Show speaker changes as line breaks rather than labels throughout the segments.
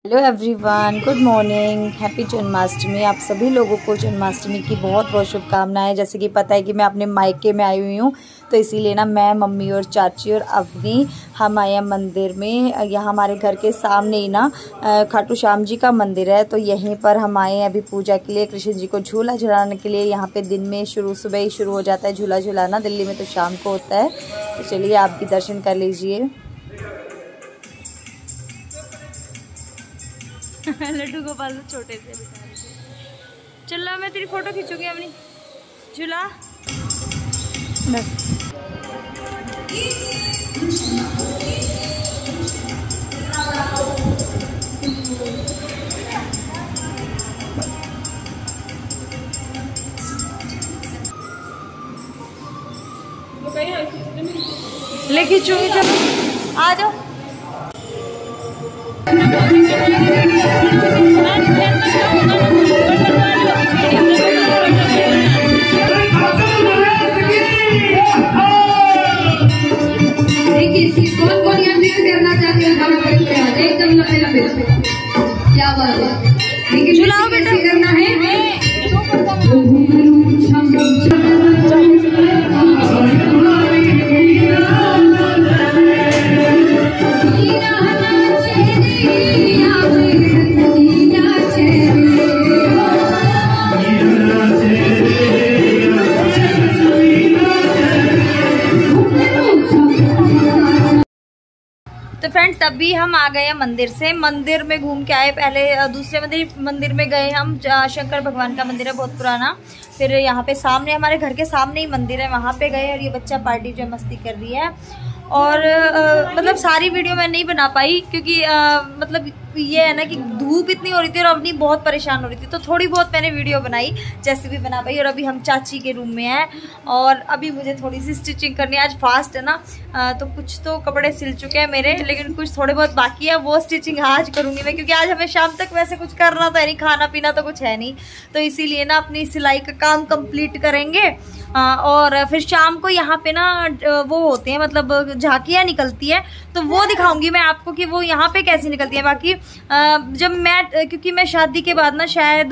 Hello everyone, good morning, happy Janmashtami. आप सभी लोगों को जन्माष्टमी की बहुत बहुत शुभकामनाएं। जैसे कि पता है कि मैं अपने मायके में आई हुई हूँ, तो इसीलिए ना मैं, मम्मी और चाची और अवनी हम आए हैं मंदिर में। यहाँ हमारे घर के सामने ही ना खाटू श्याम जी का मंदिर है, तो यहीं पर हम आए हैं अभी पूजा के लिए, कृष्ण जी को झूला झुलाने के लिए। यहाँ पे दिन में सुबह ही शुरू हो जाता है झूला झुलाना, दिल्ली में तो शाम को होता है। तो चलिए आप भी दर्शन कर लीजिए।
लड्डू गोपाल तो छोटे से बेचारे थे। चल मैं तेरी फोटो खींचूंगी अपनी झूला बस। ले खींचूंगी, चलो आ जाओ।
कौन कौन यहाँ करना चाहते हैं? एकदम लंबे लंबे, क्या बात है।
झुलाओ बेटा,
करना है।
तो फ्रेंड्स अभी हम आ गए हैं मंदिर से, मंदिर में घूम के आए। पहले दूसरे मंदिर में गए हम, शंकर भगवान का मंदिर है बहुत पुराना। फिर यहाँ पे सामने, हमारे घर के सामने ही मंदिर है, वहाँ पे गए। और ये बच्चा पार्टी जो मस्ती कर रही है। और मतलब सारी वीडियो मैं नहीं बना पाई क्योंकि मतलब ये है ना कि धूप इतनी हो रही थी और अवनी बहुत परेशान हो रही थी, तो थोड़ी बहुत मैंने वीडियो बनाई, जैसे भी बना पाई। और अभी हम चाची के रूम में हैं और अभी मुझे थोड़ी सी स्टिचिंग करनी है। आज फास्ट है ना, तो कुछ तो कपड़े सिल चुके हैं मेरे, लेकिन कुछ थोड़े बहुत बाकी है, वो स्टिचिंग आज करूँगी मैं, क्योंकि आज हमें शाम तक वैसे कुछ करना तो है नहीं, खाना पीना तो कुछ है नहीं, तो इसीलिए ना अपनी सिलाई का काम कंप्लीट करेंगे। और फिर शाम को यहाँ पे ना वो होते हैं, मतलब झांकियाँ निकलती है, तो वो दिखाऊंगी मैं आपको कि वो यहाँ पे कैसी निकलती है। बाकी जब क्योंकि मैं शादी के बाद ना शायद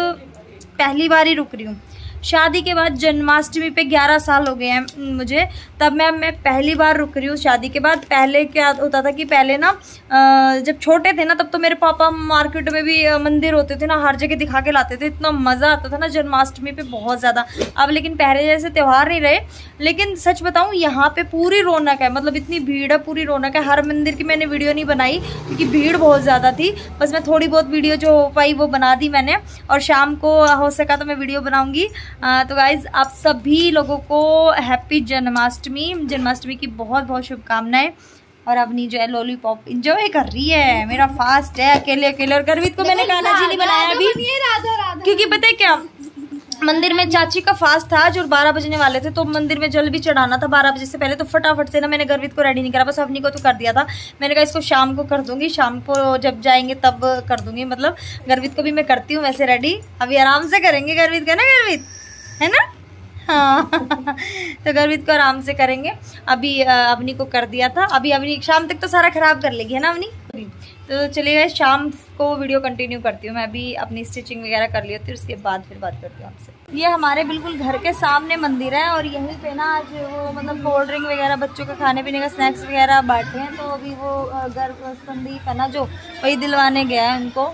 पहली बार ही रुक रही हूँ। शादी के बाद जन्माष्टमी पे 11 साल हो गए हैं मुझे, तब मैं पहली बार रुक रही हूँ शादी के बाद। पहले क्या होता था कि पहले ना जब छोटे थे ना, तब तो मेरे पापा मार्केट में भी मंदिर होते थे ना, हर जगह दिखा के लाते थे, इतना मज़ा आता था ना जन्माष्टमी पे, बहुत ज़्यादा। अब लेकिन पहले जैसे त्यौहार नहीं रहे, लेकिन सच बताऊँ यहाँ पे पूरी रौनक है, मतलब इतनी भीड़ है, पूरी रौनक है। हर मंदिर की मैंने वीडियो नहीं बनाई क्योंकि भीड़ बहुत ज़्यादा थी, बस मैं थोड़ी बहुत वीडियो जो हो पाई वो बना दी मैंने, और शाम को हो सका तो मैं वीडियो बनाऊँगी। तो गाइज आप सभी लोगों को हैप्पी जन्माष्टमी की बहुत बहुत शुभकामनाएं। और अपनी जो है लॉलीपॉप एंजॉय कर रही है, मेरा फास्ट है अकेले अकेले। और गर्वित को मैंने काला जी नहीं बनाया अभी, क्योंकि पता है क्या, मंदिर में चाची का फास्ट था जो 12 बजने वाले थे, तो मंदिर में जल भी चढ़ाना था 12 बजे से पहले, तो फटाफट से ना मैंने गर्वित को रेडी नहीं करा, बस अपनी को तो कर दिया था। मैंने कहा इसको शाम को कर दूंगी, शाम को जब जाएंगे तब कर दूंगी, मतलब गर्वित को भी मैं करती हूँ वैसे रेडी, अभी आराम से करेंगे गर्वित का ना, गर्वित है ना, हाँ तो गर्वित को आराम से करेंगे। अभी अवनी को कर दिया था, अभी अवनी शाम तक तो सारा खराब कर लेगी, है ना अवनी। तो चलिए शाम को वीडियो कंटिन्यू करती हूँ, मैं अभी अपनी स्टिचिंग वगैरह कर ली होती है, उसके बाद फिर बात करती हूँ आपसे। ये हमारे बिल्कुल घर के सामने मंदिर है, और यहीं पे ना आज वो मतलब कोल्ड ड्रिंक वगैरह, बच्चों का खाने पीने का स्नैक्स वगैरह बांटे हैं, तो अभी वो संदीप है ना जो, वही दिलवाने गया है उनको।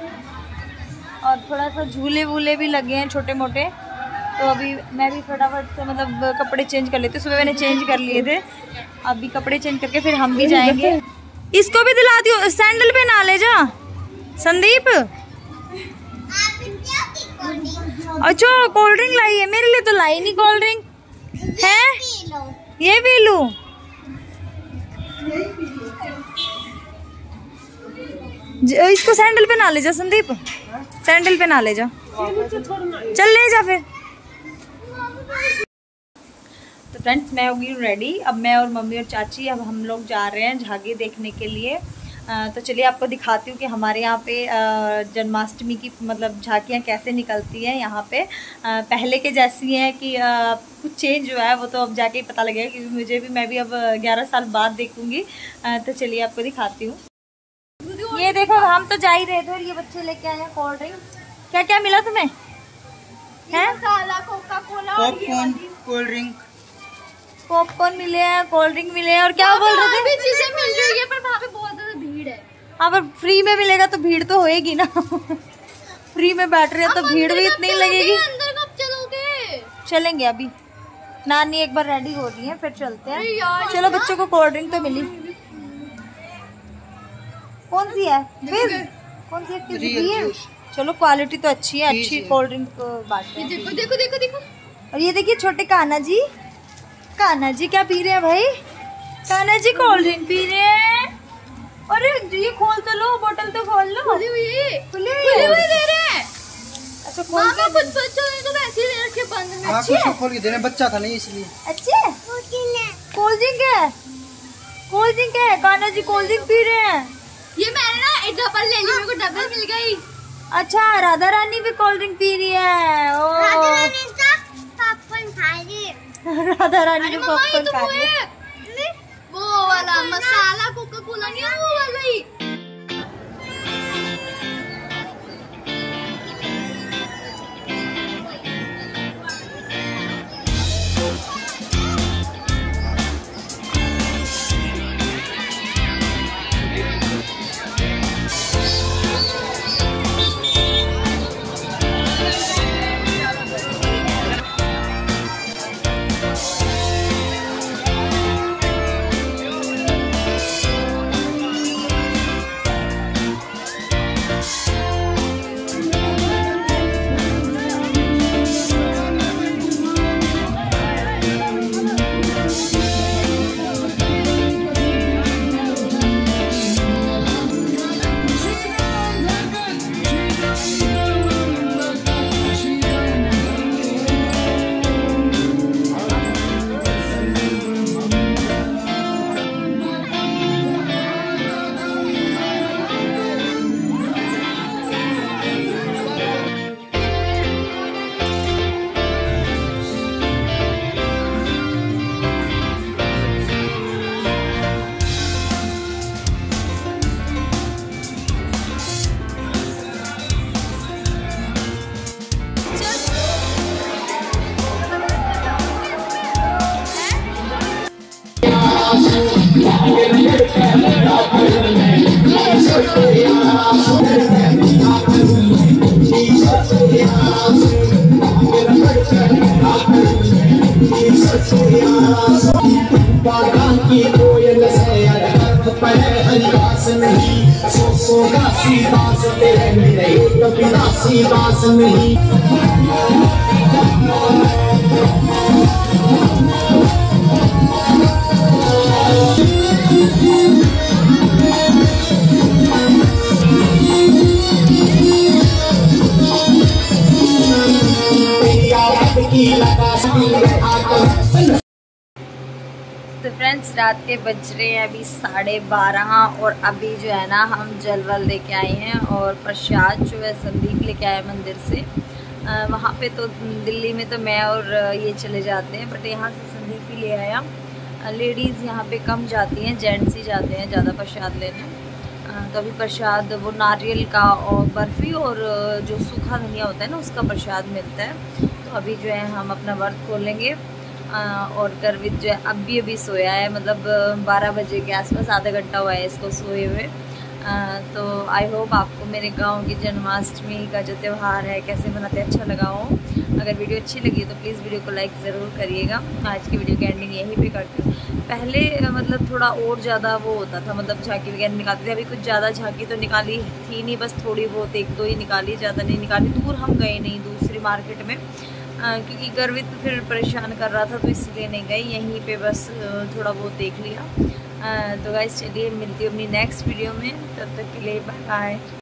और थोड़ा सा झूले वूले भी लगे हैं छोटे मोटे, तो अभी मैं भी फटाफट से मतलब कपड़े चेंज कर लेती हूँ। सुबह मैंने चेंज कर लिए थे, अभी कपड़े चेंज करके फिर हम भी जाएंगे। इसको भी दिला दियो, सैंडल पे ना ले जा संदीप। अच्छा कोल्ड ड्रिंक लाई है, मेरे लिए तो लाई नहीं कोल्ड ड्रिंक है, ये पी लूं। इसको सैंडल पे ना ले जा संदीप, सैंडल पे ना ले जा, चल ले जा फिर। तो फ्रेंड्स मैं होगी रेडी, अब मैं और मम्मी और चाची अब हम लोग जा रहे हैं झांकी देखने के लिए। तो चलिए आपको दिखाती हूँ कि हमारे यहाँ पे जन्माष्टमी की मतलब झांकियाँ कैसे निकलती हैं यहाँ पे। पहले के जैसी हैं कि कुछ चेंज हुआ है वो तो अब जाके ही पता लगेगा, क्योंकि मैं भी अब 11 साल बाद देखूँगी। तो चलिए आपको दिखाती हूँ। ये देखो हम तो जा ही रहे थे और ये बच्चे लेके आए हैं कोल्ड ड्रिंक। क्या क्या मिला तुम्हें? Coca cola,
popcorn, cold drink,
popcorn मिले हैं, कोल्ड ड्रिंक मिले हैं। और क्या बोल रहे थे?
चीजें मिल रही है पर वहाँ पे बहुत ज्यादा भीड़ है।
हाँ पर फ्री में मिलेगा तो भीड़ तो होएगी ना। फ्री में बैठ रहे हैं तो भीड़ भी इतनी लगेगी।
अंदर कब चलोगे?
चलेंगे अभी, नानी एक बार रेडी हो रही है फिर चलते हैं। चलो बच्चों को कोल्ड ड्रिंक तो मिली। कौन सी है? फिज? कौन सी है? फिज? चलो क्वालिटी तो अच्छी है, अच्छी कोल्ड ड्रिंक बांटते हैं।
देखो देखो देखो देखो।
और ये देखिए छोटे कान्हा जी, कान्हा जी क्या पी रहे हैं भाई? कान्हा जी कोल्ड ड्रिंक पी रहे हैं। अरे ये खोल तो लो, बोतल तो खोल लो।
खुली हुई दे रहे हैं।
अच्छा खोल के
बच्चों ने तो वैसे ही ले रखे बंद में।
हाँ कुछ खोल के देने, बच्चा था नहीं इसलिए।
अच्छे कोल्ड ड्रिंक है, कोल्ड ड्रिंक है। कान्हा जी कोल्ड ड्रिंक पी रहे हैं।
ये मैंने ना एक डबल ले ली, मेरे को डबल मिल गई।
अच्छा राधा रानी भी कोल्ड ड्रिंक पी रही है। ओ
पॉपकॉर्न खा रही है।
राधा रानी भी पॉपकॉर्न खा रही है।
वो वाला मसाला कोका कोला नहीं है, वो वाला ही।
की कोयल से हरिदास नहीं, सोगा सी बास तेरे मेरे कपिला सी बास नहीं।
तो फ्रेंड्स रात के बज रहे हैं अभी 12:30 और अभी जो है ना हम जलवल लेके आए हैं और प्रसाद जो है संदीप लेके आया मंदिर से। वहाँ पे तो दिल्ली में तो मैं और ये चले जाते हैं, बट यहाँ से संदीप ही ले आया। लेडीज़ यहाँ पे कम जाती हैं, जेंट्स ही जाते हैं ज़्यादा प्रसाद लेने। तो अभी प्रसाद वो नारियल का और बर्फ़ी और जो सूखा धनिया होता है ना उसका प्रसाद मिलता है। तो अभी जो है हम अपना व्रत खोलेंगे। और गर्वित जो है अभी सोया है, मतलब 12 बजे के आसपास, आधा घंटा हुआ है इसको सोए हुए। तो आई होप आपको मेरे गांव की जन्माष्टमी का जो त्यौहार है कैसे मनाते अच्छा लगा हो। अगर वीडियो अच्छी लगी तो प्लीज़ वीडियो को लाइक ज़रूर करिएगा। आज की वीडियो की एंडिंग यहीं पे करती हूँ। पहले मतलब थोड़ा और ज़्यादा वो होता था, मतलब झांकी वगैरह निकालते थे। अभी कुछ ज़्यादा झांकी तो निकाली थी नहीं, बस थोड़ी बहुत 1-2 ही निकाली, ज़्यादा नहीं निकाली। दूर हम गए नहीं, दूसरी मार्केट में, क्योंकि गर्वित फिर परेशान कर रहा था तो इसलिए नहीं गई, यहीं पे बस थोड़ा बहुत देख लिया। तो गाइस चलिए मिलती हूँ अपनी नेक्स्ट वीडियो में, तब तक के लिए बाय बाय।